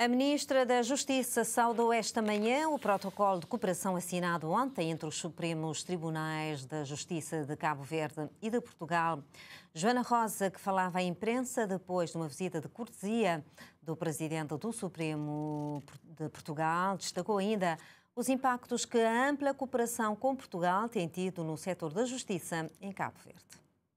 A Ministra da Justiça saudou esta manhã o protocolo de cooperação assinado ontem entre os Supremos Tribunais da Justiça de Cabo Verde e de Portugal. Joana Rosa, que falava à imprensa depois de uma visita de cortesia do Presidente do Supremo de Portugal, destacou ainda os impactos que a ampla cooperação com Portugal tem tido no setor da justiça em Cabo Verde.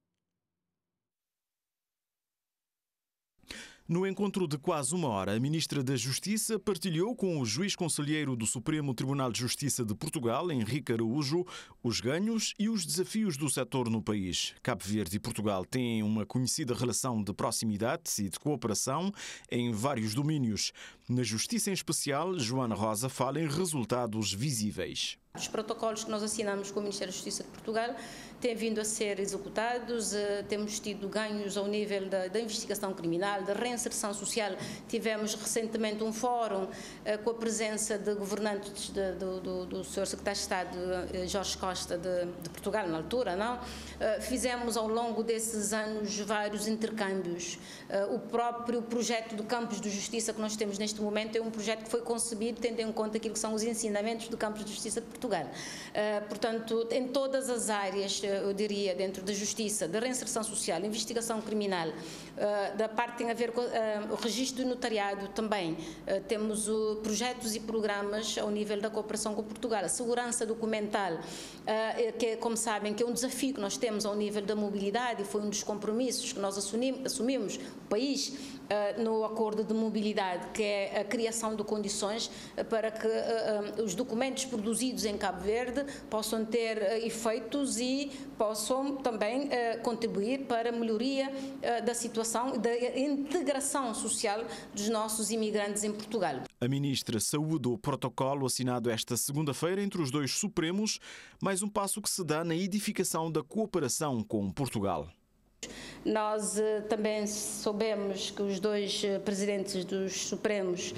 No encontro de quase uma hora, a Ministra da Justiça partilhou com o juiz conselheiro do Supremo Tribunal de Justiça de Portugal, Henrique Araújo, os ganhos e os desafios do setor no país. Cabo Verde e Portugal têm uma conhecida relação de proximidade e de cooperação em vários domínios. Na Justiça em especial, Joana Rosa fala em resultados visíveis. Os protocolos que nós assinamos com o Ministério da Justiça de Portugal têm vindo a ser executados, temos tido ganhos ao nível da investigação criminal, da reinserção social. Tivemos recentemente um fórum com a presença de governantes do Sr. Secretário de Estado Jorge Costa de Portugal, na altura, não? Fizemos ao longo desses anos vários intercâmbios. O próprio projeto do Campos de Justiça que nós temos neste momento é um projeto que foi concebido tendo em conta aquilo que são os ensinamentos do Campos de Justiça de Portugal. Portanto, em todas as áreas, eu diria, dentro da justiça, da reinserção social, investigação criminal, da parte que tem a ver com o registro do notariado também, temos projetos e programas ao nível da cooperação com Portugal. A segurança documental, que como sabem, que é um desafio que nós temos ao nível da mobilidade e foi um dos compromissos que nós assumimos, o país, no acordo de mobilidade, que é a criação de condições para que os documentos produzidos em Cabo Verde possam ter efeitos e possam também contribuir para a melhoria da situação, da integração social dos nossos imigrantes em Portugal. A Ministra saúdou o protocolo assinado esta segunda-feira entre os dois Supremos, mais um passo que se dá na edificação da cooperação com Portugal. Nós também soubemos que os dois presidentes dos Supremos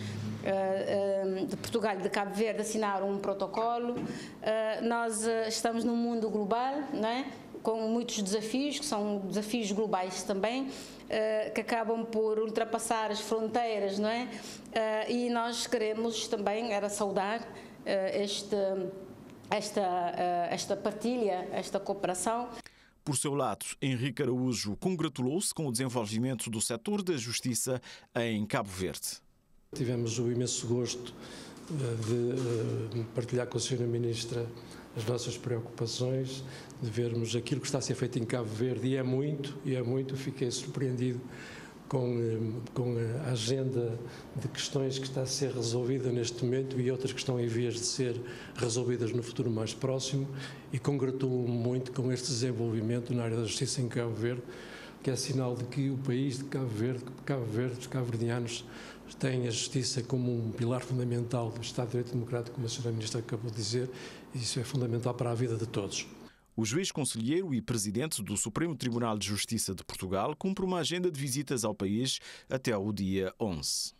de Portugal e de Cabo Verde assinaram um protocolo. Nós estamos num mundo global, não é? Com muitos desafios, que são desafios globais também, que acabam por ultrapassar as fronteiras, não é? E nós queremos também saudar esta partilha, esta cooperação. Por seu lado, Henrique Araújo congratulou-se com o desenvolvimento do setor da justiça em Cabo Verde. Tivemos o imenso gosto de partilhar com a Sra. Ministra as nossas preocupações, de vermos aquilo que está a ser feito em Cabo Verde, e é muito, fiquei surpreendido com a agenda de questões que está a ser resolvida neste momento e outras que estão em vias de ser resolvidas no futuro mais próximo, e congratulo-me muito com este desenvolvimento na área da justiça em Cabo Verde, que é sinal de que o país de Cabo Verde, os cabo-verdianos, têm a justiça como um pilar fundamental do Estado de Direito Democrático, como a Sra. Ministra acabou de dizer, e isso é fundamental para a vida de todos. O juiz conselheiro e presidente do Supremo Tribunal de Justiça de Portugal cumpre uma agenda de visitas ao país até ao dia 11.